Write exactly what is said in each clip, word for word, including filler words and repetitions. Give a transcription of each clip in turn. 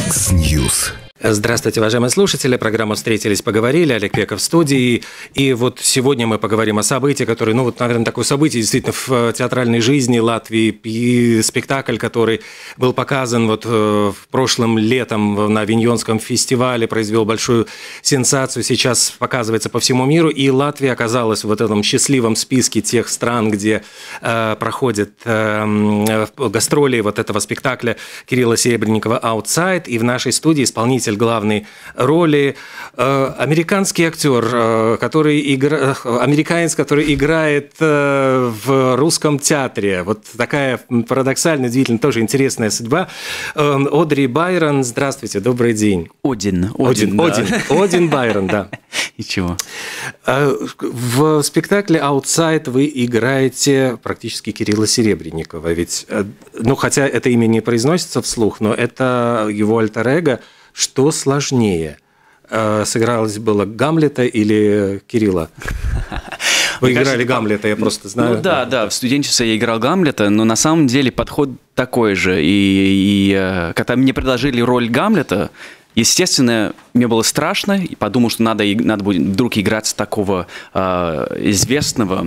Яндекс.Ньюс. Здравствуйте, уважаемые слушатели. Программа «Встретились, поговорили». Олег Пеков в студии. И вот сегодня мы поговорим о событии, которое, ну вот, наверное, такое событие действительно в театральной жизни Латвии. И спектакль, который был показан вот в прошлом летом на Авиньонском фестивале, произвел большую сенсацию. Сейчас показывается по всему миру. И Латвия оказалась в этом счастливом списке тех стран, где э, проходят э, гастроли вот этого спектакля Кирилла Серебренникова «Аутсайд». И в нашей студии исполнитель главной роли, э, американский актер, э, который игра... американец, который играет э, в русском театре. Вот такая парадоксальная, удивительно, тоже интересная судьба. Э, Одри Байрон, здравствуйте, добрый день. Один. Один, да. Один, Один Байрон, да. Ничего. Э, в спектакле «Аутсайд» вы играете практически Кирилла Серебренникова. Ведь, э, ну, хотя это имя не произносится вслух, но это его альтер-эго. Что сложнее? Сыгралось было Гамлета или Кирилла? Вы играли кажется, Гамлета, я просто знаю. Ну да, да, в студенчестве я играл Гамлета, но на самом деле подход такой же. И, и когда мне предложили роль Гамлета, естественно, мне было страшно, и подумал, что надо, надо будет вдруг играть такого э, известного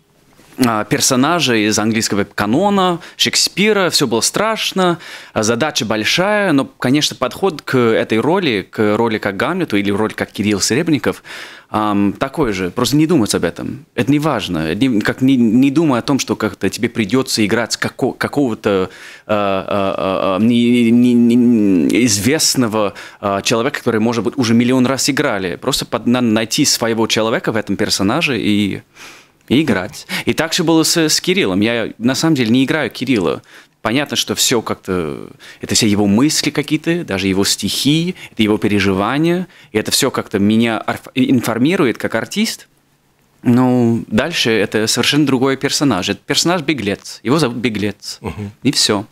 персонажа из английского канона, Шекспира, все было страшно, задача большая, но, конечно, подход к этой роли, к роли как Гамлету или роли как Кирилл Серебренников, эм, такой же, просто не думать об этом, это не важно, не, как, не, не думай о том, что как-то тебе придется играть како, какого-то э, э, э, не, не, не, известного э, человека, который, может быть, уже миллион раз играли, просто под, надо найти своего человека в этом персонаже и... и играть. И так же было с, с Кириллом. Я на самом деле не играю Кирилла. Понятно, что все как-то... Это все его мысли какие-то, даже его стихи, это его переживания. И это все как-то меня информирует как артист. Но дальше это совершенно другой персонаж. Это персонаж Беглец. Его зовут Беглец. Угу. И все.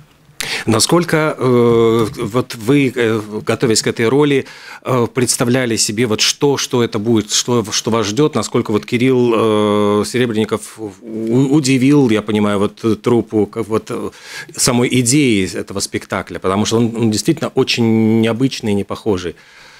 Насколько э, вот вы, э, готовясь к этой роли, э, представляли себе, вот что, что это будет, что, что вас ждет, насколько вот Кирилл э, Серебренников удивил, я понимаю, вот труппу, как вот самой идеей этого спектакля, потому что он, он действительно очень необычный и не похожий.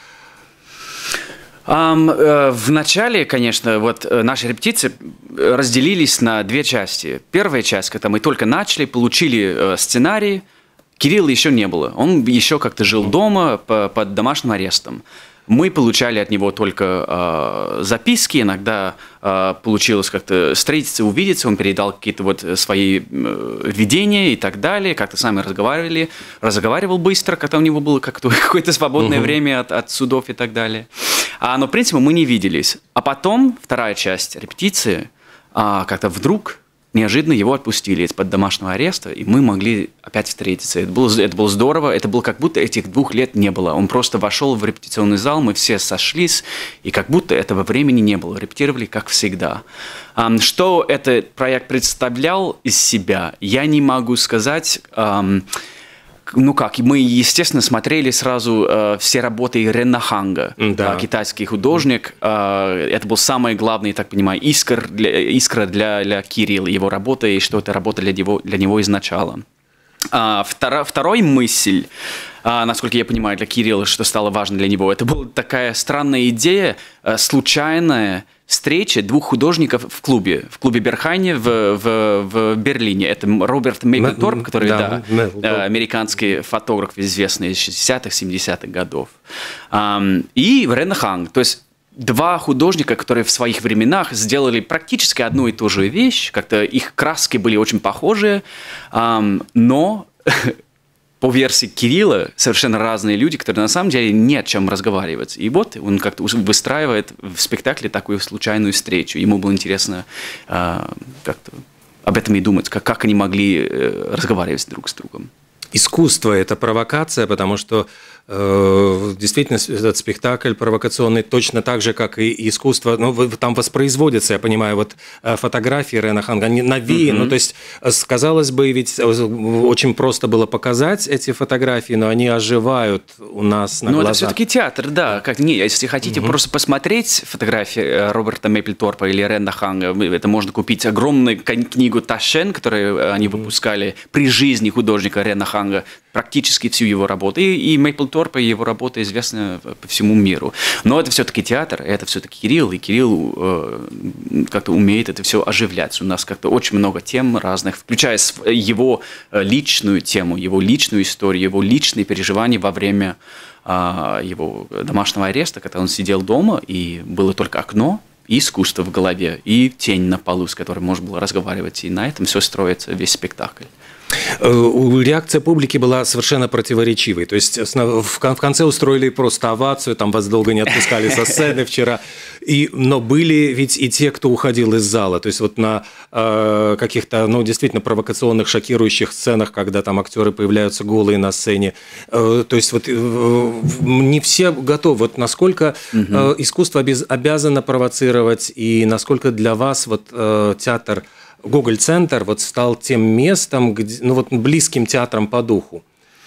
Um, э, в начале, конечно, вот наши репетиции разделились на две части. Первая часть, когда мы только начали, получили э, сценарий, Кирилла еще не было. Он еще как-то жил дома по, под домашним арестом. Мы получали от него только э, записки, иногда э, получилось как-то встретиться, увидеться, он передал какие-то вот свои э, видения и так далее, как-то сами разговаривали, разговаривал быстро, когда у него было как-то какое-то свободное uh-huh. время от, от судов и так далее. А, но, в принципе, мы не виделись. А потом, вторая часть репетиции, а, как-то вдруг... неожиданно его отпустили из-под домашнего ареста, и мы могли опять встретиться. Это было, это было здорово, это было как будто этих двух лет не было. Он просто вошел в репетиционный зал, мы все сошлись, и как будто этого времени не было. Репетировали как всегда. Что этот проект представлял из себя, я не могу сказать... Ну как, мы, естественно, смотрели сразу э, все работы Ренна Ханга, да. э, китайский художник. Э, это был самый главный, я так понимаю, искр для, искра для, для Кирилла, его работы, и что это работа для него, для него изначала. А, втора, второй мысль, а, насколько я понимаю, для Кирилла, что стало важно для него, это была такая странная идея, а, случайная встреча двух художников в клубе, в клубе Берхайне в, в, в Берлине. Это Роберт Мейплторп, который да, да, да, американский фотограф, известный из шестидесятых, семидесятых годов, а, и Ренна Ханг, то есть два художника, которые в своих временах сделали практически одну и ту же вещь, как-то их краски были очень похожие, но по версии Кирилла совершенно разные люди, которые на самом деле не о чем разговаривать. И вот он как-то выстраивает в спектакле такую случайную встречу. Ему было интересно как-то об этом и думать, как, как они могли разговаривать друг с другом. Искусство – это провокация, потому что э, действительно этот спектакль провокационный точно так же, как и искусство. Ну, там воспроизводятся, я понимаю, вот фотографии Ренна Ханга, они навеяны. Mm-hmm. Ну, то есть, казалось бы, ведь очень просто было показать эти фотографии, но они оживают у нас на глазах. Ну, это все-таки театр, да. Как, не, если хотите mm-hmm. просто посмотреть фотографии Роберта Мейплторпа или Ренна Ханга, это можно купить огромную книгу Ташен, которую они mm-hmm. выпускали при жизни художника Ренна Ханга. Ренханга практически всю его работу. И, и Мейплторпа, его работа известна по всему миру. Но это все-таки театр, это все-таки Кирилл, и Кирилл э, как-то умеет это все оживлять. У нас как-то очень много тем разных, включая его личную тему, его личную историю, его личные переживания во время э, его домашнего ареста, когда он сидел дома, и было только окно, и искусство в голове, и тень на полу, с которой можно было разговаривать. И на этом все строится, весь спектакль. Реакция публики была совершенно противоречивой. То есть в конце устроили просто овацию, там вас долго не отпускали со сцены вчера. И, но были ведь и те, кто уходил из зала. То есть вот на э, каких-то, ну, действительно провокационных, шокирующих сценах, когда там актеры появляются голые на сцене. Э, то есть вот э, не все готовы. Вот насколько э, искусство обязано провоцировать, и насколько для вас вот э, театр Гоголь-центр вот стал тем местом, где, ну, вот, близким театром по духу?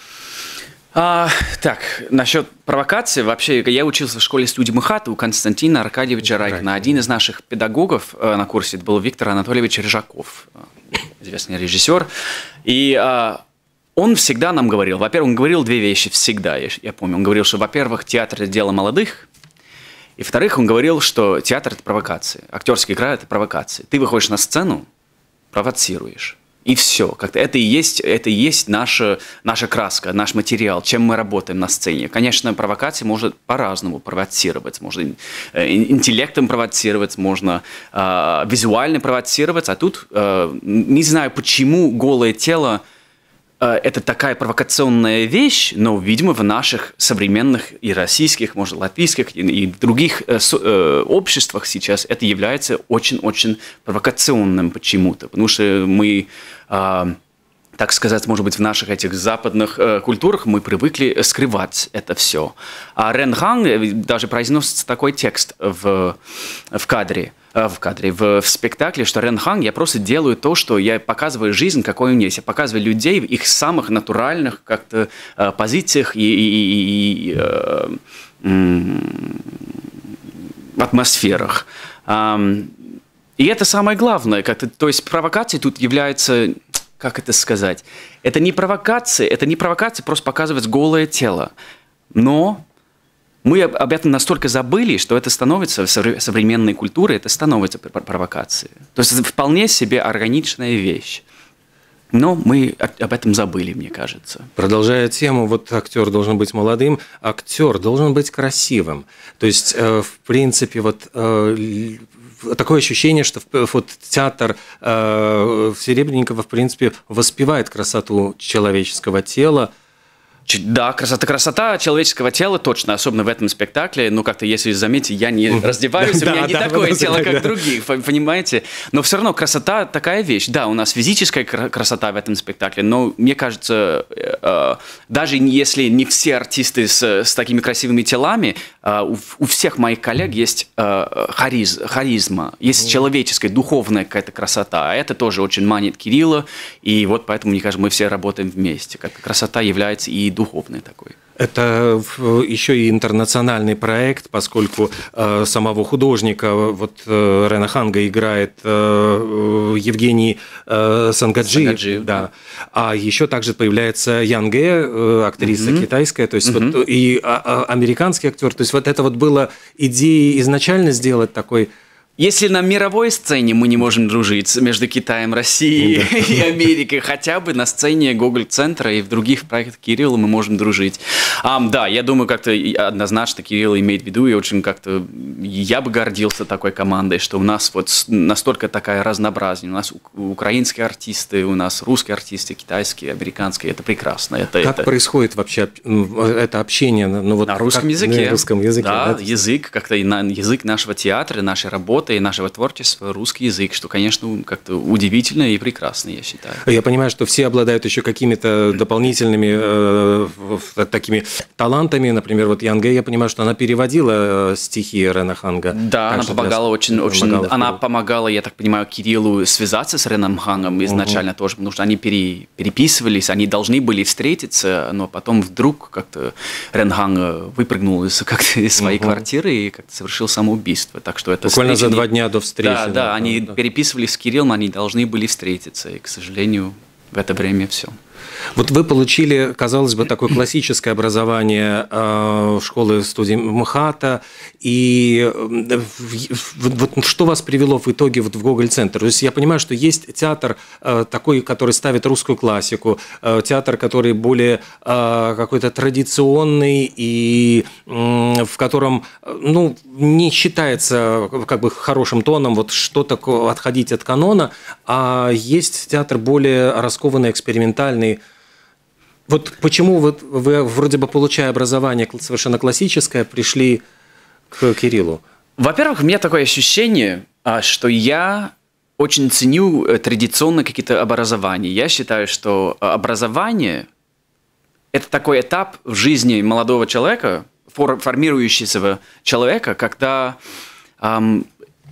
А, так, насчет провокации. Вообще, я учился в школе студии МХАТа у Константина Аркадьевича Райкина. Один из наших педагогов на курсе был Виктор Анатольевич Рыжаков, известный режиссер. И а, он всегда нам говорил, во-первых, он говорил две вещи всегда, я, я помню. Он говорил, что, во-первых, театр – это дело молодых, и, во-вторых, он говорил, что театр – это провокация, актерская игра – это провокация. Ты выходишь на сцену, провоцируешь. И все. Как-то это и есть, это и есть наша, наша краска, наш материал, чем мы работаем на сцене. Конечно, провокация может по-разному провоцировать. Можно интеллектом провоцировать, можно э, визуально провоцировать. А тут э, не знаю, почему голое тело это такая провокационная вещь, но, видимо, в наших современных и российских, может, латвийских и других э, э, обществах сейчас это является очень-очень провокационным почему-то. Потому что мы, э, так сказать, может быть, в наших этих западных э, культурах мы привыкли скрывать это все. А Ренхан даже произносится такой текст в, в кадре. в кадре, в, в спектакле, что Ренхан, я просто делаю то, что я показываю жизнь, какой у меня есть. Я показываю людей в их самых натуральных как-то э, позициях и, и, и, и э, э, атмосферах. Э, и это самое главное. Как-то, то есть провокация тут является, как это сказать, это не провокация, это не провокация просто показывать голое тело. Но мы об этом настолько забыли, что это становится в современной культуре, это становится провокацией. То есть это вполне себе органичная вещь. Но мы об этом забыли, мне кажется. Продолжая тему, вот актер должен быть молодым, актер должен быть красивым. То есть, в принципе, вот такое ощущение, что вот театр Серебренникова, в принципе, воспевает красоту человеческого тела. Да, красота, красота человеческого тела точно, особенно в этом спектакле. Ну, как-то, если заметите, я не раздеваюсь, у меня не такое тело, как других, понимаете? Но все равно красота такая вещь. Да, у нас физическая красота в этом спектакле, но мне кажется, даже если не все артисты с, с такими красивыми телами, у, у всех моих коллег есть хариз, харизма, есть человеческая, духовная какая-то красота. А это тоже очень манит Кирилла, и вот поэтому, мне кажется, мы все работаем вместе. Как красота является и духовный такой. Это еще и интернациональный проект, поскольку э, самого художника, вот э, Ренханга играет э, Евгений э, Сангаджи, Сангаджи, да. А еще также появляется Янге, э, актриса mm-hmm. китайская, то есть mm-hmm. вот, и а, а, американский актер. То есть вот это вот было идеей изначально сделать такой. Если на мировой сцене мы не можем дружить между Китаем, Россией да. и Америкой, хотя бы на сцене Гоголь-центра и в других проектах Кирилла мы можем дружить. А, да, я думаю, как-то однозначно Кирилл имеет в виду, и очень как-то я бы гордился такой командой, что у нас вот настолько такая разнообразие. У нас украинские артисты, у нас русские артисты, китайские, американские. Это прекрасно. Это, как это... происходит вообще это общение? Ну, вот на русском как... языке. На русском языке. Да, да? язык, как-то язык нашего театра, нашей работы и нашего творчества, русский язык, что, конечно, как-то удивительно и прекрасно, я считаю. Я понимаю, что все обладают еще какими-то дополнительными э, такими талантами. Например, вот Янге, я понимаю, что она переводила стихи Ренханга. Да, она помогала для... очень, очень помогала, она помогала, я так понимаю, Кириллу связаться с Ренхангом изначально угу. тоже, потому что они пере, переписывались, они должны были встретиться, но потом вдруг как-то Ренханг выпрыгнул из, как-то из своей угу. квартиры и как-то совершил самоубийство. Так что это буквально за два дня до встречи. Да, да, да они да. переписывались с Кириллом, они должны были встретиться, и, к сожалению, в это время все. Вот вы получили, казалось бы, такое классическое образование э, школы студии МХАТа, и э, вот что вас привело в итоге вот в Гоголь-центр? То есть я понимаю, что есть театр э, такой, который ставит русскую классику, э, театр, который более э, какой-то традиционный и э, в котором, ну, не считается как бы хорошим тоном вот что такое отходить от канона, а есть театр более раскованный, экспериментальный. Вот почему вы, вы, вроде бы получая образование совершенно классическое, пришли к Кириллу? Во-первых, у меня такое ощущение, что я очень ценю традиционные какие-то образования. Я считаю, что образование – это такой этап в жизни молодого человека, формирующегося человека, когда эм,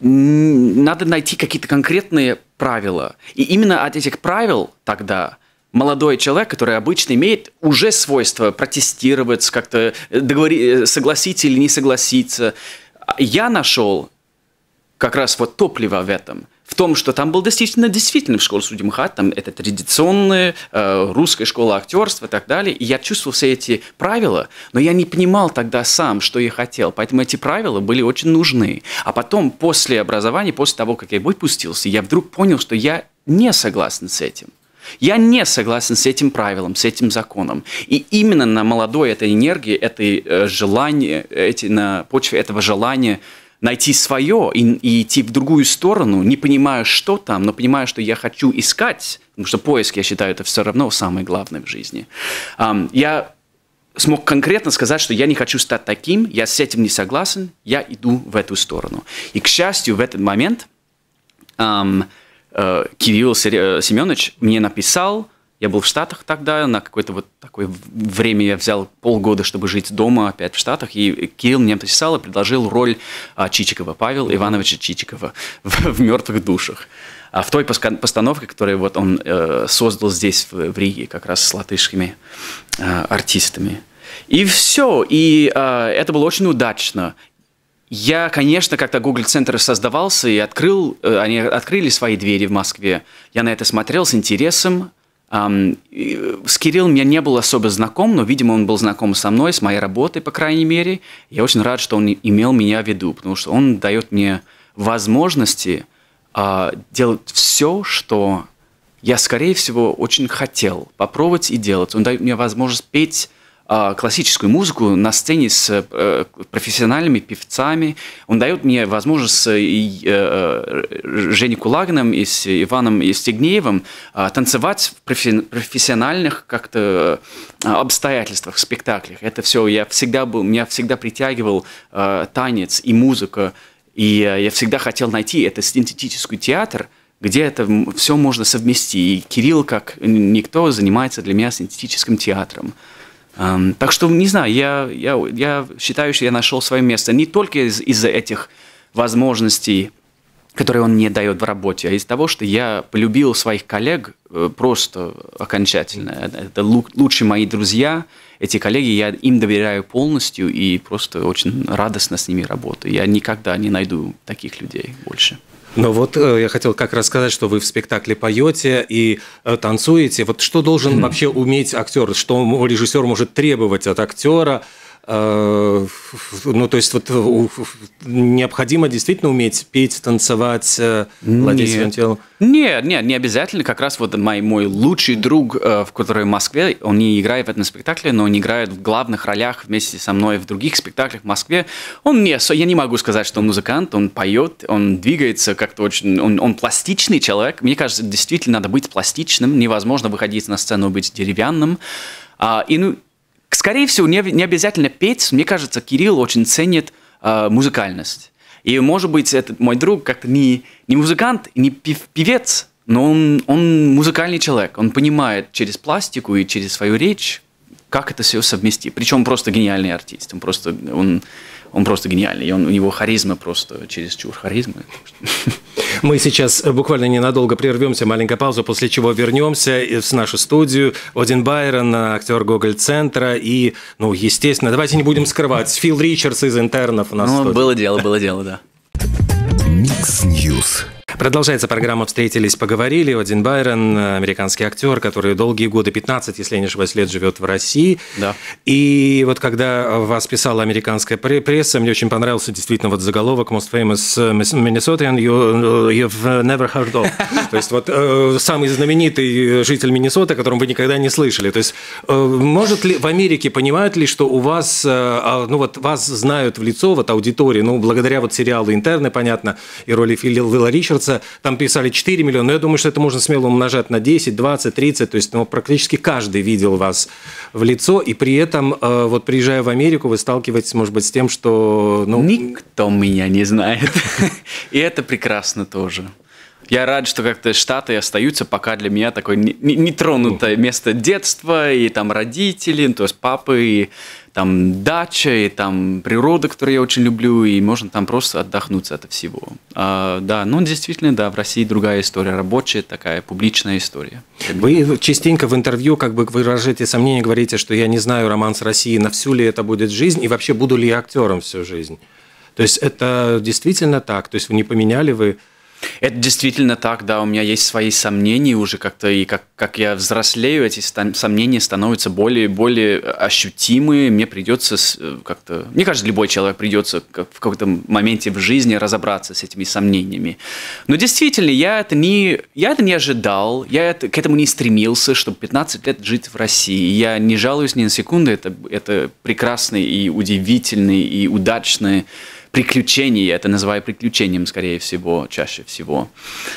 надо найти какие-то конкретные правила. И именно от этих правил тогда молодой человек, который обычно имеет уже свойство протестировать, как-то договори... согласиться или не согласиться. Я нашел как раз вот топливо в этом, в том, что там был действительно, действительно в школе студии МХАТ, там это традиционная э, русская школа актерства и так далее, и я чувствовал все эти правила, но я не понимал тогда сам, что я хотел, поэтому эти правила были очень нужны. А потом, после образования, после того, как я выпустился, я вдруг понял, что я не согласен с этим. Я не согласен с этим правилом, с этим законом. И именно на молодой этой энергии, этой э, желания, эти, на почве этого желания найти свое и, и идти в другую сторону, не понимая, что там, но понимая, что я хочу искать, потому что поиск, я считаю, это все равно самое главное в жизни. Um, я смог конкретно сказать, что я не хочу стать таким, я с этим не согласен, я иду в эту сторону. И, к счастью, в этот момент um, uh, Кирилл Семенович мне написал, я был в Штатах тогда, на какое-то вот такое время я взял полгода, чтобы жить дома опять в Штатах, и Кирилл мне написал и предложил роль Чичикова, Павел Ивановича Чичикова в, в «Мертвых душах». А в той постановке, которую вот он э, создал здесь, в, в Риге, как раз с латышскими э, артистами. И все, и э, это было очень удачно. Я, конечно, как-то Гоголь-центр создавался и открыл, э, они открыли свои двери в Москве. Я на это смотрел с интересом. Um, с Кириллом я не был особо знаком, но, видимо, он был знаком со мной, с моей работой, по крайней мере. Я очень рад, что он имел меня в виду, потому что он дает мне возможности uh, делать все, что я, скорее всего, очень хотел попробовать и делать. Он дает мне возможность петь uh, классическую музыку на сцене с uh, профессиональными певцами. Он дает мне возможность с uh, uh, Женей Кулагиным и с Иваном Стегнеевым uh, танцевать в профи- профессиональных как-то uh, обстоятельствах, спектаклях. Это все, я всегда был, меня всегда притягивал uh, танец и музыка, и uh, я всегда хотел найти этот синтетический театр, где это все можно совместить. И Кирилл, как никто, занимается для меня синтетическим театром. Um, так что, не знаю, я, я, я считаю, что я нашел свое место не только из- из-за этих возможностей, которые он мне дает в работе, а из-за того, что я полюбил своих коллег просто окончательно. Это лучшие мои друзья, эти коллеги, я им доверяю полностью и просто очень радостно с ними работаю. Я никогда не найду таких людей больше. Но вот э, я хотел как раз сказать, что вы в спектакле поете и э, танцуете. Вот что должен mm-hmm. вообще уметь актер? Что режиссер может требовать от актера? Э, ну, то есть вот у, необходимо действительно уметь петь, танцевать, э, владеть своим телом? Нет, нет, не обязательно. Как раз вот мой, мой лучший друг, э, в который в Москве, он не играет в этом спектакле, но он играет в главных ролях вместе со мной в других спектаклях в Москве. Он не, я не могу сказать, что он музыкант, он поет, он двигается как-то очень, он, он пластичный человек. Мне кажется, действительно надо быть пластичным, невозможно выходить на сцену и быть деревянным. А, и ну, скорее всего, не, не обязательно петь. Мне кажется, Кирилл очень ценит э, музыкальность. И, может быть, этот мой друг как-то не, не музыкант, не певец, но он, он музыкальный человек. Он понимает через пластику и через свою речь, как это все совместить. Причем просто гениальный артист. Он просто, он, он просто гениальный. И он, у него харизма просто чересчур харизма. Мы сейчас буквально ненадолго прервемся, маленькая пауза, после чего вернемся в нашу студию. Один Байрон, актер Гоголь-центра. И, ну, естественно, давайте не будем скрывать, Фил Ричардс из «Интернов» у нас. Ну, было дело, было дело, да. Микс Ньюс. Продолжается программа «Встретились, поговорили». Один Байрон, американский актер, который долгие годы, пятнадцать, если я не ошибаюсь, лет живет в России. Да. И вот когда вас писала американская пресса, мне очень понравился действительно вот заголовок «Most famous Minnesotan you, you've never heard of». То есть вот самый знаменитый житель Миннесоты, о котором вы никогда не слышали. То есть может ли в Америке, понимают ли, что у вас, ну вот вас знают в лицо, вот аудитории, ну благодаря вот сериалу «Интерны», понятно, и роли Фила Ричардса, там писали четыре миллиона, но я думаю, что это можно смело умножать на десять, двадцать, тридцать, то есть ну, практически каждый видел вас в лицо, и при этом, вот приезжая в Америку, вы сталкиваетесь, может быть, с тем, что... Ну... Никто меня не знает, и это прекрасно тоже. Я рад, что как-то Штаты остаются пока для меня такое нетронутое место детства, и там родители, то есть папы, и там дача, и там природа, которую я очень люблю, и можно там просто отдохнуть от всего. А, да, ну действительно, да, в России другая история, рабочая такая, публичная история. Вы частенько в интервью как бы выражаете сомнения, говорите, что я не знаю роман с Россией, на всю ли это будет жизнь, и вообще буду ли я актером всю жизнь. То есть это действительно так, то есть вы не поменяли, вы... Это действительно так, да, у меня есть свои сомнения уже как-то, и как, как я взрослею, эти сомнения становятся более и более ощутимые, мне придется как-то, мне кажется, любой человек придется в каком-то моменте в жизни разобраться с этими сомнениями. Но действительно, я это не, я это не ожидал, я это, к этому не стремился, чтобы пятнадцать лет жить в России. Я не жалуюсь ни на секунду, это, это прекрасный и удивительный и удачный приключения, я это называю приключением, скорее всего, чаще всего.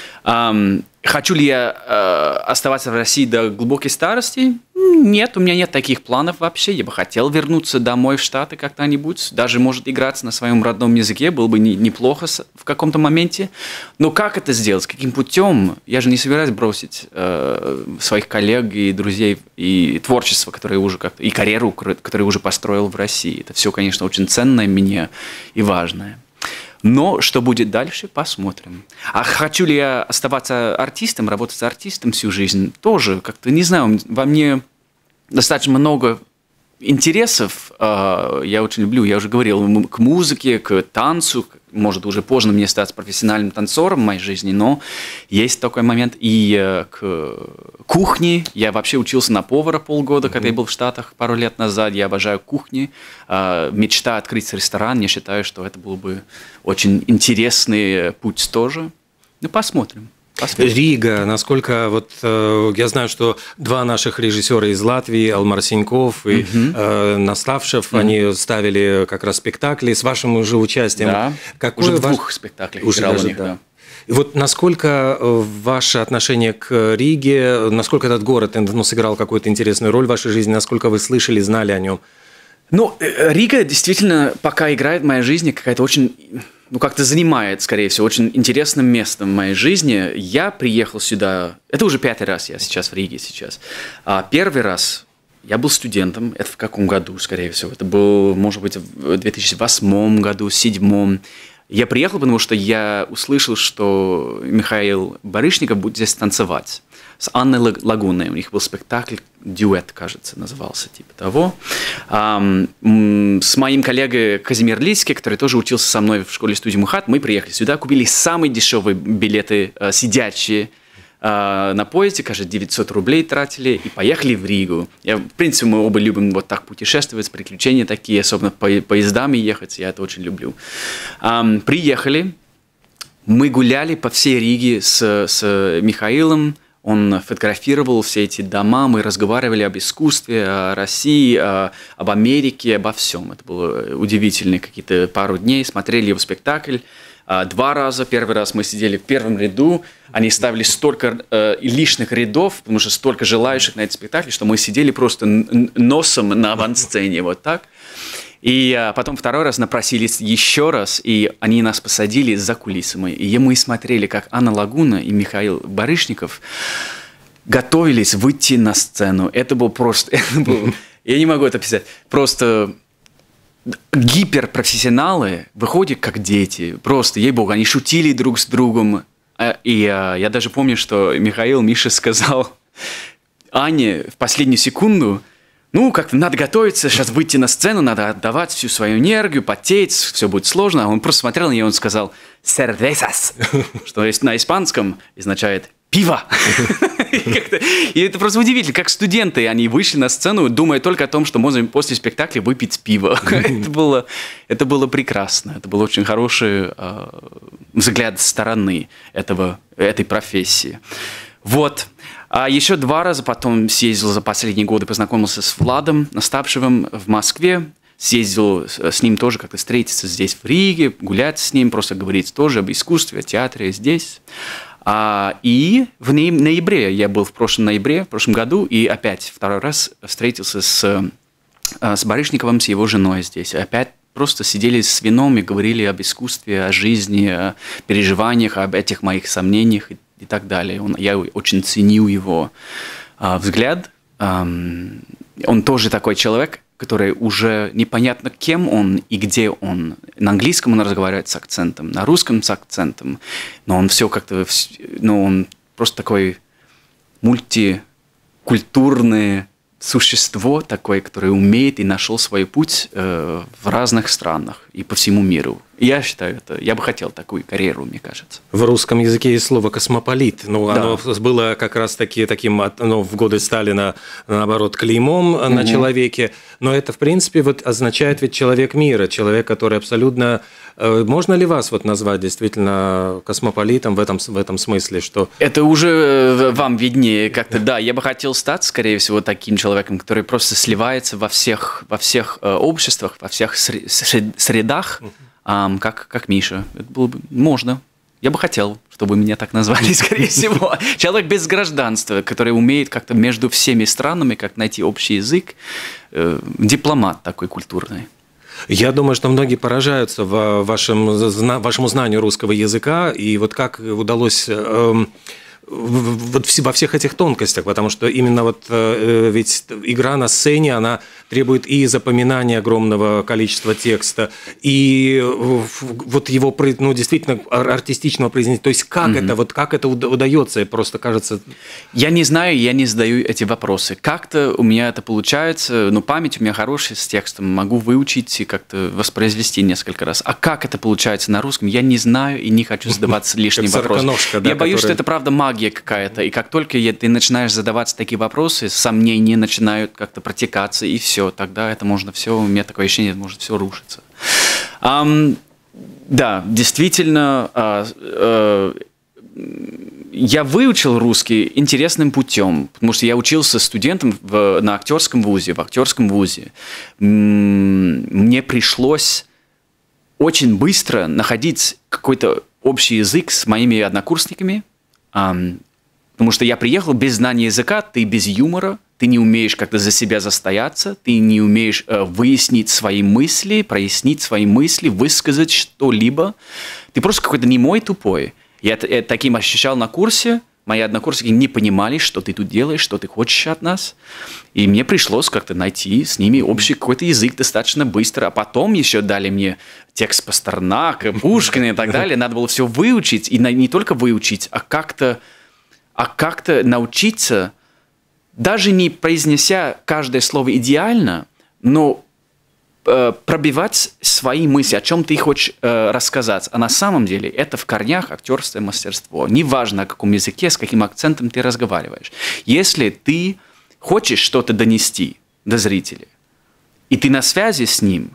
Um, хочу ли я uh, оставаться в России до глубокой старости? Нет, у меня нет таких планов вообще. Я бы хотел вернуться домой в Штаты когда-нибудь. Даже, может, играть на своем родном языке было бы не, неплохо в каком-то моменте. Но как это сделать? Каким путем? Я же не собираюсь бросить uh, своих коллег и друзей и творчество, которое уже как-то, и карьеру, которую уже построил в России. Это все, конечно, очень ценное мне и важное. Но что будет дальше, посмотрим. А хочу ли я оставаться артистом, работать с артистом всю жизнь? Тоже как-то, не знаю, во мне достаточно много интересов. Я очень люблю, я уже говорил, к музыке, к танцу. Может, уже поздно мне стать профессиональным танцором в моей жизни, но есть такой момент. И к кухне. Я вообще учился на повара полгода, mm-hmm. когда я был в Штатах пару лет назад. Я обожаю кухни. Мечта открыть ресторан. Я считаю, что это был бы очень интересный путь тоже. Ну, посмотрим. Посмотрим. Рига, насколько вот э, я знаю, что два наших режиссера из Латвии, Алмар Синьков и uh-huh. э, Наставшев, uh-huh. они ставили как раз спектакли с вашим уже участием. Да. Какое уже ваш... двух спектаклей уже играл даже, у них, да. да. И вот насколько ваше отношение к Риге, насколько этот город ну, сыграл какую-то интересную роль в вашей жизни, насколько вы слышали, знали о нем? Ну, Рига действительно пока играет в моей жизни какая-то очень... ну, как-то занимает, скорее всего, очень интересным местом в моей жизни. Я приехал сюда, это уже пятый раз я сейчас в Риге сейчас. А первый раз я был студентом, это в каком году, скорее всего? Это был, может быть, в две тысячи восьмом году, в две тысячи седьмом. Я приехал, потому что я услышал, что Михаил Барышников будет здесь танцевать с Анной Лагуной. У них был спектакль «Дюэт», кажется, назывался, типа того. С моим коллегой Казимир Лиски, который тоже учился со мной в школе-студии МХАТ, мы приехали сюда, купили самые дешевые билеты, сидячие, на поезде, кажется, девятьсот рублей тратили, и поехали в Ригу. Я, в принципе, мы оба любим вот так путешествовать, приключения такие, особенно по поездами ехать, я это очень люблю. Приехали, мы гуляли по всей Риге с, с Михаилом. Он фотографировал все эти дома, мы разговаривали об искусстве, о России, о, об Америке, обо всем. Это было удивительно, какие-то пару дней, смотрели его спектакль. Два раза, первый раз мы сидели в первом ряду, они ставили столько э, лишних рядов, потому что столько желающих на этот спектакль, что мы сидели просто носом на авансцене, вот так. И а, потом второй раз напросились еще раз, и они нас посадили за кулисами. И мы смотрели, как Анна Лагуна и Михаил Барышников готовились выйти на сцену. Это был просто... Это был, я не могу это описать. Просто гиперпрофессионалы выходят как дети. Просто, ей-богу, они шутили друг с другом. И а, я даже помню, что Михаил Миша сказал Ане в последнюю секунду: ну, как-то надо готовиться, сейчас выйти на сцену, надо отдавать всю свою энергию, потеть, все будет сложно. А он просто смотрел на нее, он сказал «cervezas», что есть на испанском означает «пиво». И это просто удивительно, как студенты, они вышли на сцену, думая только о том, что можно после спектакля выпить пиво. Это было, это было прекрасно, это был очень хороший э, взгляд с стороны этого, этой профессии. Вот. А еще два раза потом съездил за последние годы, познакомился с Владом Настапшевым в Москве. Съездил с ним тоже как-то встретиться здесь, в Риге, гулять с ним, просто говорить тоже об искусстве, о театре здесь. А, и в ноябре, я был в прошлом ноябре, в прошлом году, и опять второй раз встретился с, с Барышниковым, с его женой здесь. Опять просто сидели с вином и говорили об искусстве, о жизни, о переживаниях, об этих моих сомнениях и, и так далее. Он, я очень ценю его а, взгляд. А, он тоже такой человек, который уже непонятно, кем он и где он. На английском он разговаривает с акцентом, на русском с акцентом, но он все как-то, ну, он просто такой мультикультурное существо такое, которое умеет и нашел свой путь э, в разных странах и по всему миру. И я считаю, это, я бы хотел такую карьеру, мне кажется. В русском языке есть слово «космополит». Ну, да. Оно было как раз-таки таким, ну, в годы Сталина, наоборот, клеймом угу. на человеке. Но это, в принципе, вот означает ведь человек мира, человек, который абсолютно... Можно ли вас вот назвать действительно космополитом в этом, в этом смысле, что... Это уже вам виднее как-то, да. Я бы хотел стать, скорее всего, таким человеком, который просто сливается во всех, во всех э, обществах, во всех средах, э, как, как Миша. Это было бы... Можно. Я бы хотел, чтобы меня так назвали, скорее всего. Человек без гражданства, который умеет как-то между всеми странами как найти общий язык. Э, дипломат такой культурный. Я думаю, что многие поражаются в вашем, вашему знанию русского языка, и вот как удалось э, вот во всех этих тонкостях, потому что именно вот э, ведь игра на сцене, она требует и запоминания огромного количества текста, и вот его, ну, действительно артистичного произнесения. То есть как mm-hmm. это, вот как это удается, просто кажется... Я не знаю, я не задаю эти вопросы. Как-то у меня это получается, ну, память у меня хорошая с текстом, могу выучить и как-то воспроизвести несколько раз. А как это получается на русском, я не знаю и не хочу задаваться лишним вопросом. Я боюсь, что это правда магия какая-то, и как только ты начинаешь задаваться такие вопросы, сомнения начинают как-то протекаться, и все. Тогда это можно все, у меня такое ощущение, может все рушиться. Um, да, действительно, uh, uh, я выучил русский интересным путем, потому что я учился студентом в, на актерском вузе, в актерском вузе. Мне пришлось очень быстро находить какой-то общий язык с моими однокурсниками, um, потому что я приехал без знания языка, ты без юмора, ты не умеешь как-то за себя застояться, ты не умеешь э, выяснить свои мысли, прояснить свои мысли, высказать что-либо. Ты просто какой-то немой, тупой. Я, я таким ощущал на курсе. Мои однокурсники не понимали, что ты тут делаешь, что ты хочешь от нас. И мне пришлось как-то найти с ними общий какой-то язык достаточно быстро. А потом еще дали мне текст Пастернака, Пушкина и так далее. Надо было все выучить. И не только выучить, а как-то, а как-то научиться... Даже не произнеся каждое слово идеально, но э, пробивать свои мысли, о чем ты хочешь э, рассказать. А на самом деле это в корнях актерство и мастерство. Неважно, о каком языке, с каким акцентом ты разговариваешь. Если ты хочешь что-то донести до зрителя, и ты на связи с ним,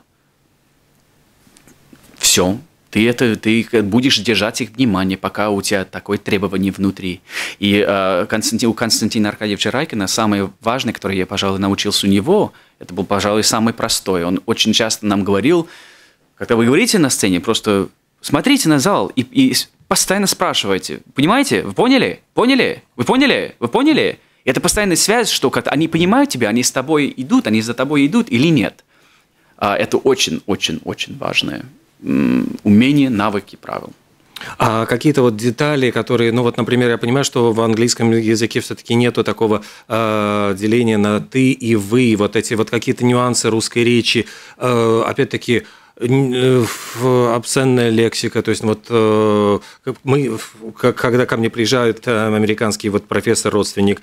все. Ты, это, ты будешь держать их внимание, пока у тебя такое требование внутри. И э, Константин, у Константина Аркадьевича Райкина самое важное, которое я, пожалуй, научился у него, это был, пожалуй, самый простой. Он очень часто нам говорил, когда вы говорите на сцене, просто смотрите на зал и, и постоянно спрашивайте. Понимаете? Вы поняли? Поняли? Вы поняли? Вы поняли? И это постоянная связь, что как они понимают тебя, они с тобой идут, они за тобой идут или нет. А, это очень-очень-очень важное. Умение, навыки, правил. А какие-то вот детали, которые, ну вот, например, я понимаю, что в английском языке все-таки нету такого э, деления на ты и вы, вот эти вот какие-то нюансы русской речи, э, опять-таки, обсценная лексика, то есть вот мы, когда ко мне приезжает американский вот профессор, родственник,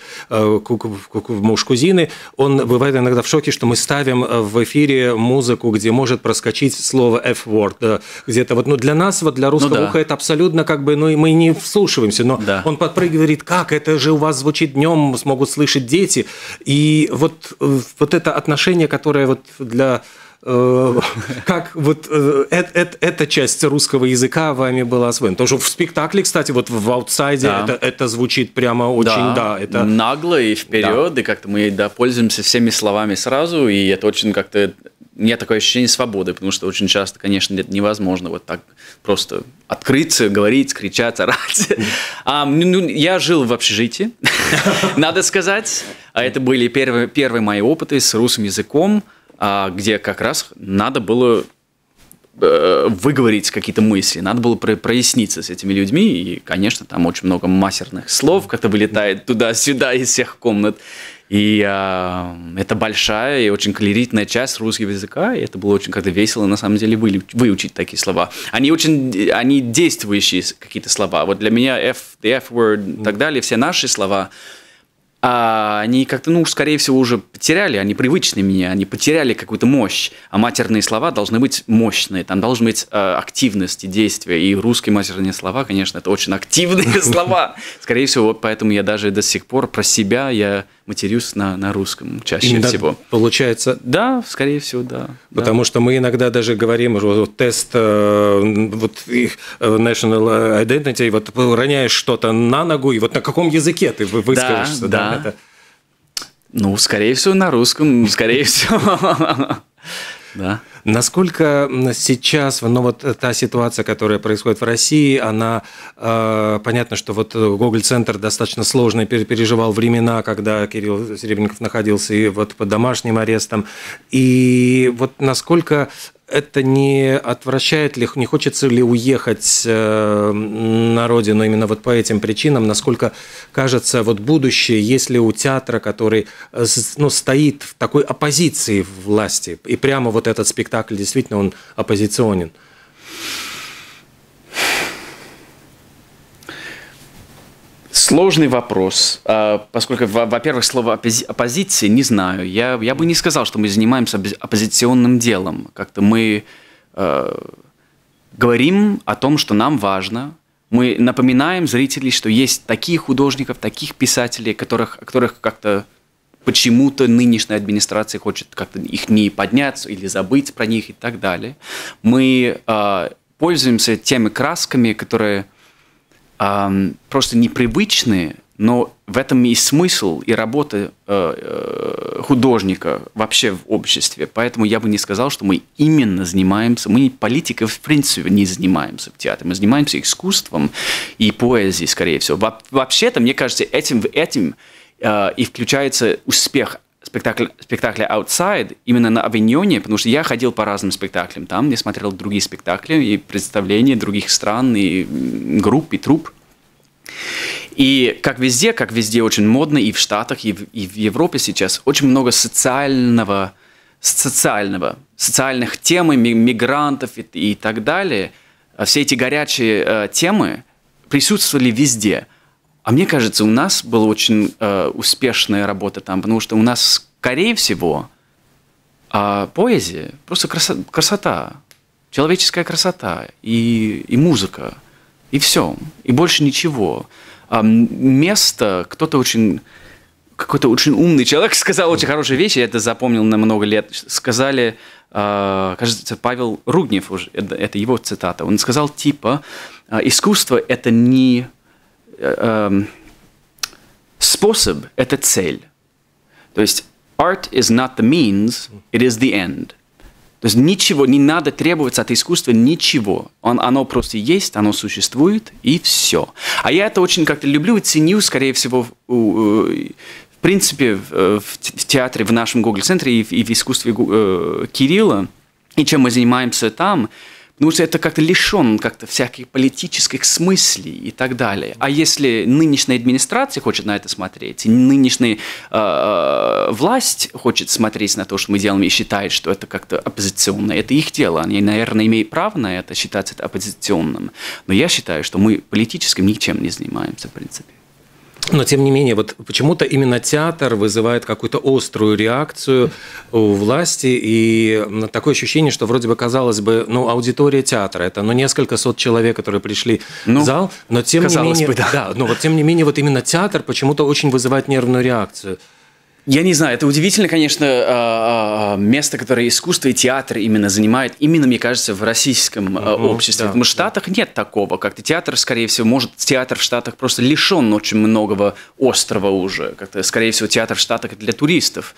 муж кузины, он бывает иногда в шоке, что мы ставим в эфире музыку, где может проскочить слово F-word, где-то вот, ну для нас, вот для русского ну, да. уха это абсолютно как бы, ну и мы не вслушиваемся, но да. он подпрыгивает, говорит, как это же у вас звучит днем, смогут слышать дети, и вот, вот это отношение, которое вот для как вот э, э, э, эта часть русского языка вами была освоена. Потому что в спектакле, кстати, вот в «Аутсайде» да. это, это звучит прямо очень, да, да это... нагло и вперед, да. и как-то мы да, пользуемся всеми словами сразу, и это очень как-то... Нет такое ощущение свободы, потому что очень часто, конечно, это невозможно вот так просто открыться, говорить, кричать, орать. А, ну, я жил в общежитии, надо сказать. А это были первые, первые мои опыты с русским языком, где как раз надо было выговорить какие-то мысли, надо было проясниться с этими людьми, и, конечно, там очень много матерных слов как-то вылетает туда-сюда из всех комнат, и а, это большая и очень колоритная часть русского языка, и это было очень как-то весело, на самом деле, выучить такие слова. Они очень, они действующие какие-то слова, вот для меня F, the F-word и так далее, все наши слова, А они как-то, ну, скорее всего, уже потеряли, они привычны мне, они потеряли какую-то мощь. А матерные слова должны быть мощные, там должна быть э, активность и действие. И русские матерные слова, конечно, это очень активные слова. Скорее всего, поэтому я даже до сих пор про себя я матерюсь на, на русском чаще Именно всего. Получается? Да, скорее всего, да. Потому да. что мы иногда даже говорим, вот тест э, вот, National Identity, вот роняешь что-то на ногу, и вот на каком языке ты выскажешься? Да, да. Это... Ну, скорее всего, на русском, скорее всего. Да. Насколько сейчас, ну вот та ситуация, которая происходит в России, она, э, понятно, что вот Гоголь-центр достаточно сложно переживал времена, когда Кирилл Серебренников находился и вот под домашним арестом, и вот насколько это не отвращает ли, не хочется ли уехать э, на родину именно вот по этим причинам, насколько кажется вот будущее, если у театра, который ну, стоит в такой оппозиции власти, и прямо вот этот спектакль действительно он оппозиционен? Сложный вопрос, поскольку, во-первых, слово оппозиции не знаю. Я, я бы не сказал, что мы занимаемся оппозиционным делом. Как-то мы э, говорим о том, что нам важно. Мы напоминаем зрителей, что есть такие художников, таких писателей, которых, которых как-то почему-то нынешняя администрация хочет как-то их не поднять или забыть про них и так далее. Мы э, пользуемся теми красками, которые... просто непривычные, но в этом и смысл, и работа э, художника вообще в обществе. Поэтому я бы не сказал, что мы именно занимаемся, мы политикой в принципе не занимаемся в театре, мы занимаемся искусством и поэзией, скорее всего. Во- вообще-то, мне кажется, этим, этим э, и включается успех спектакля, спектакля «Outside» именно на Авиньоне, потому что я ходил по разным спектаклям там, я смотрел другие спектакли и представления других стран, и групп, и труп. И как везде, как везде очень модно, и в Штатах, и в, и в Европе сейчас, очень много социального, социального, социальных тем, мигрантов и, и так далее. Все эти горячие э, темы присутствовали везде. А мне кажется, у нас была очень э, успешная работа там, потому что у нас, скорее всего, э, поэзия, просто красота, красота, человеческая красота и, и музыка, и все, и больше ничего. А место, кто-то очень, какой-то очень умный человек сказал очень хорошие вещи, я это запомнил на много лет, сказали, э, кажется, Павел Ругнев, уже, это, это его цитата, он сказал типа, искусство – это не... способ – это цель. То есть art is not the means, it is the end. То есть ничего, не надо требовать от искусства ничего. Он, оно просто есть, оно существует, и все. А я это очень как-то люблю и ценю, скорее всего, в, в принципе, в, в театре, в нашем Гоголь-центре и в, и в искусстве э, Кирилла, и чем мы занимаемся там, Потому что это как-то лишен как-то всяких политических смыслей и так далее. А если нынешняя администрация хочет на это смотреть, и нынешняя э, власть хочет смотреть на то, что мы делаем, и считает, что это как-то оппозиционно, это их дело. Они, наверное, имеют право на это, считать это оппозиционным. Но я считаю, что мы политически ничем не занимаемся, в принципе. Но, тем не менее, вот почему-то именно театр вызывает какую-то острую реакцию у власти, и такое ощущение, что вроде бы, казалось бы, ну, аудитория театра, это ну, несколько сот человек, которые пришли ну, в зал, но тем не менее, бы, да. Да, но вот тем не менее, вот именно театр почему-то очень вызывает нервную реакцию. Я не знаю, это удивительно, конечно, место, которое искусство и театр именно занимает, именно, мне кажется, в российском uh-huh, обществе. Да, Потому что в Штатах нет такого, как-то театр, скорее всего, может, театр в Штатах просто лишен очень многого острова уже. Как-то, скорее всего, театр в Штатах для туристов.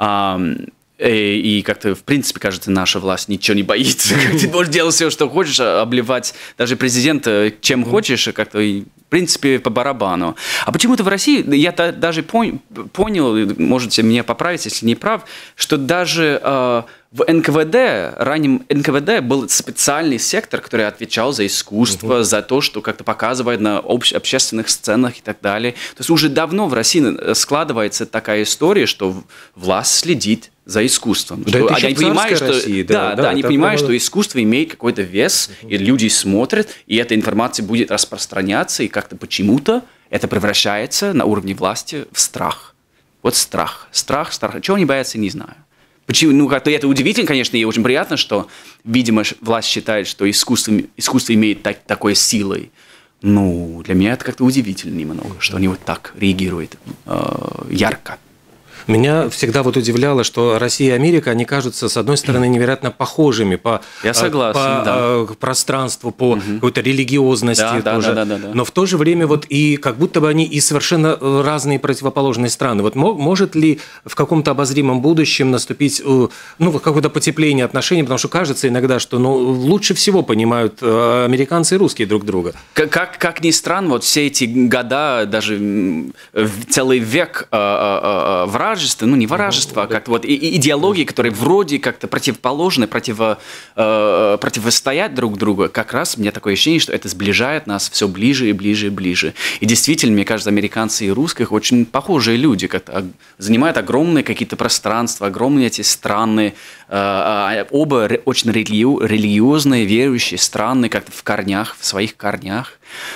И как-то, в принципе, кажется, наша власть ничего не боится. Ты можешь делать все, что хочешь, обливать даже президента чем хочешь, как-то, в принципе, по барабану. А почему-то в России, я даже понял, можете меня поправить, если не прав, что даже э, в эн ка вэ дэ, раннем эн ка вэ дэ был специальный сектор, который отвечал за искусство, uh-huh. за то, что как-то показывает на обще- общественных сценах и так далее. То есть уже давно в России складывается такая история, что власть следит за искусством. Да, что, это они понимают, что, России, да, да, да, да, они понимают, было... что искусство имеет какой-то вес, uh-huh. и люди смотрят, и эта информация будет распространяться, и как-то почему-то это превращается на уровне власти в страх. Вот страх. Страх, страх. Чего они боятся, не знаю. Почему? Ну, как-то это удивительно, конечно, и очень приятно, что, видимо, власть считает, что искусство, искусство имеет так, такой силой. Ну, для меня это как-то удивительно немного, что они вот так реагируют э, ярко. Меня всегда вот удивляло, что Россия и Америка, они кажутся, с одной стороны, невероятно похожими по, Я согласен, по да. пространству, по угу. какой-то религиозности да, тоже. Да, да, да, да, да. Но в то же время вот и как будто бы они и совершенно разные противоположные страны. Вот может ли в каком-то обозримом будущем наступить ну, какое-то потепление отношений, потому что кажется иногда, что ну, лучше всего понимают американцы и русские друг друга. Как, как, как ни странно, вот все эти года, даже целый век вражества, ну не вражество, а как-то вот и, идеологии, которые вроде как-то противоположны, противо, э, противостоят друг другу, как раз у меня такое ощущение, что это сближает нас все ближе и ближе и ближе. И действительно, мне кажется, американцы и русские очень похожие люди, как-то занимают огромные какие-то пространства, огромные эти страны, э, оба очень религи- религиозные, верующие страны, как-то в корнях, в своих корнях.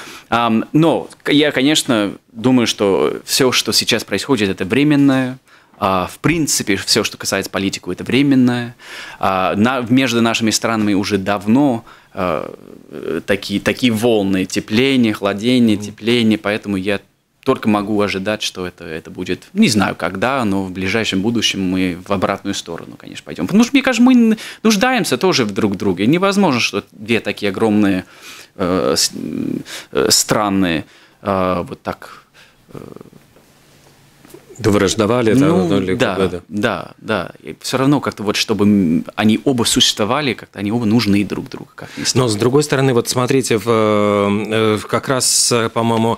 Но я, конечно, думаю, что все, что сейчас происходит, это временное. В принципе, все, что касается политики, это временное. Между нашими странами уже давно такие, такие волны тепления, хладения, тепления, поэтому я только могу ожидать, что это, это будет, не знаю когда, но в ближайшем будущем мы в обратную сторону, конечно, пойдем. Потому что, мне кажется, мы нуждаемся тоже в друг друге. Невозможно, что две такие огромные э, страны э, вот так... Э, Да враждовали, ну, да, или да, да, да, да. И все равно как-то вот, чтобы они оба существовали, как-то они оба нужны друг другу. Как Но с другой стороны, вот смотрите, в, как раз, по-моему,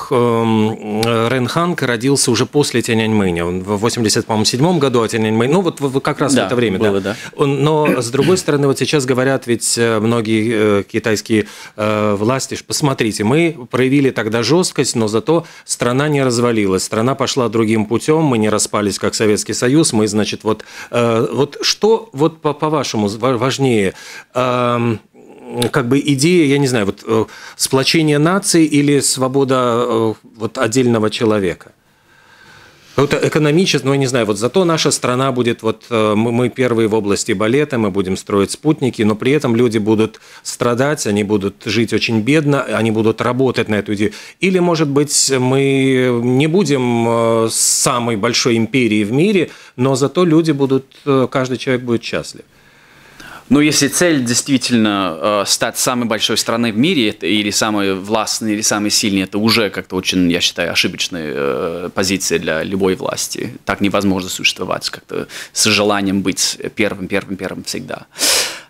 Рен Ханг родился уже после Тяньаньмэня. Он в восемьдесят седьмом году, а Тяньаньмэнь, ну вот как раз да, в это время. было, да. Да. Но с другой стороны, вот сейчас говорят ведь многие китайские власти, посмотрите, мы проявили тогда жесткость, но зато страна не развалилась, страна пошла другим путем, мы не распались, как Советский Союз, мы, значит, вот, э, вот что, вот по- по-вашему, важнее, э, как бы идея, я не знаю, вот э, сплочение нации или свобода э, вот отдельного человека? Вот экономически, ну, я не знаю, вот зато наша страна будет, вот мы первые в области балета, мы будем строить спутники, но при этом люди будут страдать, они будут жить очень бедно, они будут работать на эту идею. Или, может быть, мы не будем самой большой империей в мире, но зато люди будут, каждый человек будет счастлив. Но если цель действительно э, стать самой большой страной в мире, это, или самой властной, или самой сильной, это уже как-то очень, я считаю, ошибочная э, позиция для любой власти. Так невозможно существовать, как-то с желанием быть первым, первым, первым всегда.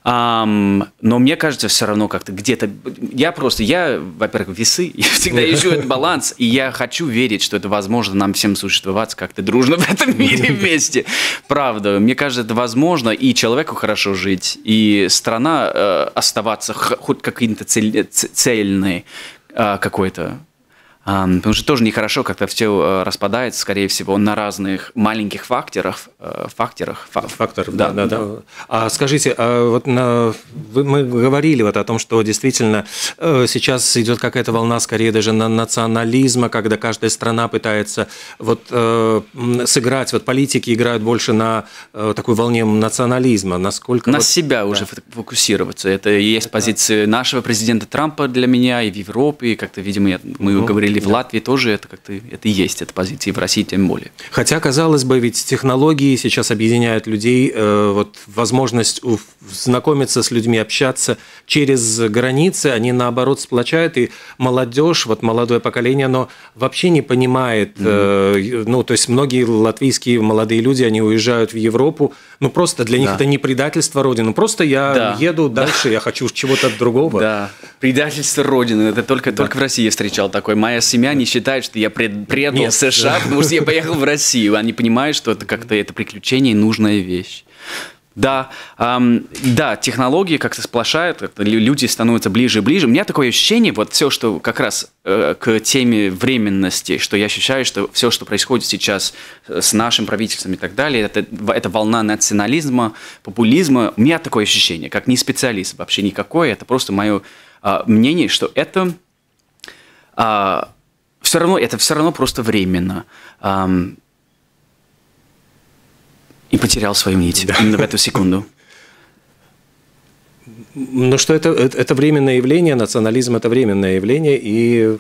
Um, но мне кажется, все равно как-то где-то... Я просто, я, во-первых, весы, я всегда ищу этот баланс, и я хочу верить, что это возможно нам всем существовать как-то дружно в этом мире вместе. Правда, мне кажется, это возможно, и человеку хорошо жить, и страна э, оставаться хоть каким-то цель, цельной э, какой-то. Um, потому что тоже нехорошо, как-то все uh, распадается, скорее всего, на разных маленьких факторах. Uh, факторах фа Фактор, да, да, да, да. А скажите, а вот на, вы, мы говорили вот о том, что действительно э, сейчас идет какая-то волна, скорее даже на национализма, когда каждая страна пытается вот э, сыграть, вот политики играют больше на э, такой волне национализма. Насколько на вот, себя да. уже фокусироваться. Это и есть это... позиция нашего президента Трампа для меня и в Европе, и как-то, видимо, я, мы угу. говорили. Или в Латвии тоже это как-то это и есть, эта позиция, и в России тем более. Хотя, казалось бы, ведь технологии сейчас объединяют людей, э, вот возможность знакомиться с людьми, общаться через границы, они наоборот сплочают, и молодежь, вот молодое поколение, оно вообще не понимает, э, mm-hmm. ну, то есть многие латвийские молодые люди, они уезжают в Европу, ну, просто для них да. это не предательство Родины, просто я да. еду дальше, да. я хочу чего-то другого. Да, предательство Родины, это только, да. только в России я встречал такое. Моя семья не считает, что я пред, предал Нет. США, потому что я поехал в Россию. Они понимают, что это как-то это приключение и нужная вещь. Да, эм, да, технологии как-то сплошают, как-то люди становятся ближе и ближе. У меня такое ощущение, вот все, что как раз э, к теме временности, что я ощущаю, что все, что происходит сейчас с нашим правительством и так далее, это, это волна национализма, популизма. У меня такое ощущение, как не специалист вообще никакой, это просто мое э, мнение, что это э, все равно, это все равно просто временно. Э, И потерял свою нить да. именно в эту секунду. Ну что это, это, это временное явление, национализм – это временное явление, и…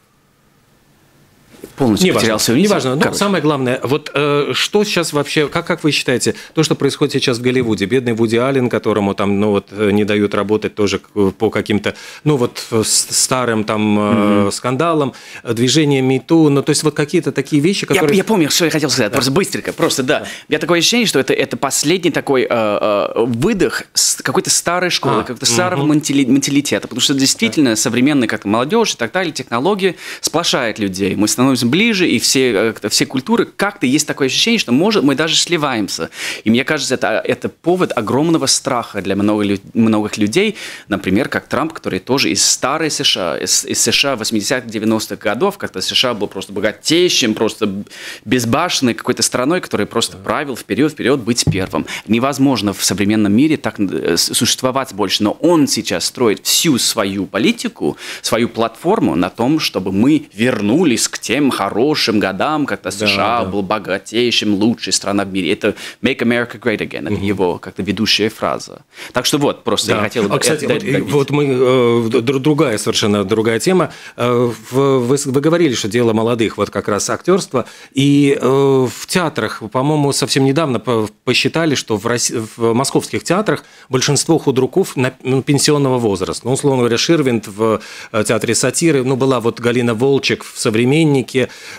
Полностью потерял свою нить. Неважно, но самое главное, вот э, что сейчас вообще, как, как вы считаете, то, что происходит сейчас в Голливуде, бедный Вуди Аллен, которому там, ну вот, не дают работать тоже по каким-то, ну вот, старым там mm-hmm. скандалам, движение MeToo, ну то есть вот какие-то такие вещи, которые… Я, я помню, что я хотел сказать, да. просто быстренько, просто, да. да. У меня такое ощущение, что это, это последний такой э, э, выдох с какой-то старой школы, а, какого-то старого mm-hmm. менталитета, потому что действительно да. современная как-то молодежь и так далее, технологии сплошают людей, мы становимся ближе, и все, все культуры, как-то есть такое ощущение, что, может, мы даже сливаемся. И мне кажется, это, это повод огромного страха для много, многих людей, например, как Трамп, который тоже из старой США, из, из США восьмидесятых, девяностых годов, как-то США был просто богатейшим, просто безбашенной какой-то страной, которая просто правил вперед, вперед, быть первым. Невозможно в современном мире так существовать больше, но он сейчас строит всю свою политику, свою платформу на том, чтобы мы вернулись к тем хорошим годам, когда США да, да. был богатейшим, лучшей страной в мире. Это «Make America Great Again», это угу. его как-то ведущая фраза. Так что вот, просто да. я хотел бы… А, кстати, вот, вот мы, э, другая совершенно другая тема. Э, вы, вы говорили, что дело молодых, вот как раз актерство, и э, в театрах, по-моему, совсем недавно посчитали, что в, России, в московских театрах большинство худруков на, ну, пенсионного возраста. Ну, условно говоря, Ширвинд в театре сатиры, ну, была вот Галина Волчек в «Современнике»,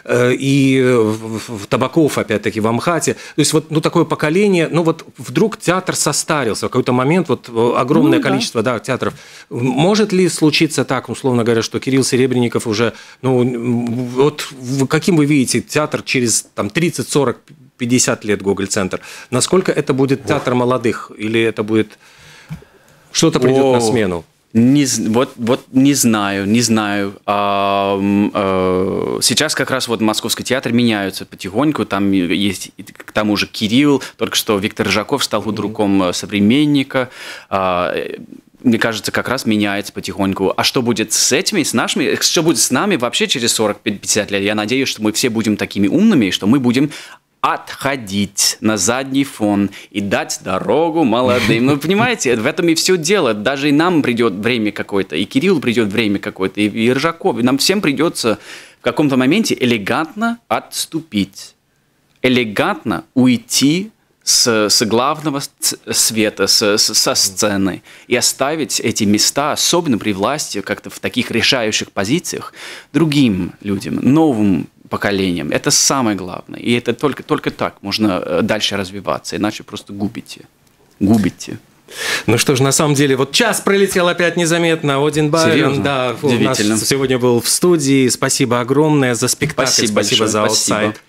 и Табаков, опять-таки, в Амхате. То есть, вот ну, такое поколение, ну, вот вдруг театр состарился, в какой-то момент вот огромное ну, количество да. Да, театров. Может ли случиться так, условно говоря, что Кирилл Серебренников уже, ну, вот каким вы видите театр через там, тридцать, сорок, пятьдесят лет, Гоголь-центр? Насколько это будет театр молодых, или это будет что-то придет О. на смену? Не, вот, вот не знаю, не знаю. А, а, сейчас как раз вот Московский театр меняются потихоньку. Там есть к тому же Кирилл, только что Виктор Рыжаков стал худруком mm-hmm. «Современника». А, мне кажется, как раз меняется потихоньку. А что будет с этими, с нашими, что будет с нами вообще через сорок-пятьдесят лет? Я надеюсь, что мы все будем такими умными, что мы будем отходить на задний фон и дать дорогу молодым. Ну, понимаете, в этом и все дело. Даже и нам придет время какое-то, и Кириллу придет время какое-то, и, и Рыжаков. И нам всем придется в каком-то моменте элегантно отступить. Элегантно уйти с, с главного света, с, с, со сцены, и оставить эти места, особенно при власти, как-то в таких решающих позициях, другим людям, новым поколением. Это самое главное. И это только, только так можно дальше развиваться, иначе просто губите. Губите. Ну что ж, на самом деле, вот час пролетел опять незаметно. Один Байрон, да, у нас сегодня был в студии. Спасибо огромное за спектакль, спасибо, спасибо за аутсайд.